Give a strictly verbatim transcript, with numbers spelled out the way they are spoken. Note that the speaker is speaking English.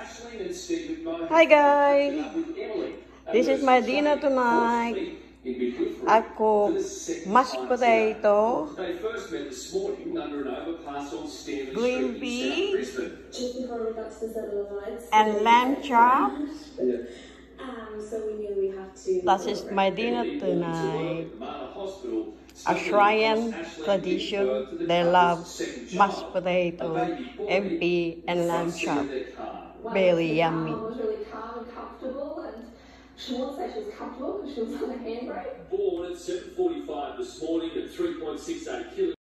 Hi guys! This is my dinner tonight. I cook mashed potato, green pea, and lamb chops. That is my dinner tonight. Australian tradition, they love mashed potato, M P, and lamb chop. Very yummy. Mum was really calm and comfortable, and she won't say she was comfortable because she was on a handbrake. Born at seven forty-five this morning at three point six eight kilos.